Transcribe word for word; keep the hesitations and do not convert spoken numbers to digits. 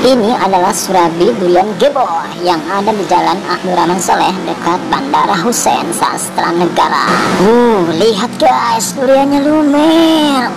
Ini adalah Surabi Durian Gebo yang ada di Jalan Abdurrahman Saleh dekat Bandara Hussein Sastra Negara. Uh, lihat guys, duriannya lumer.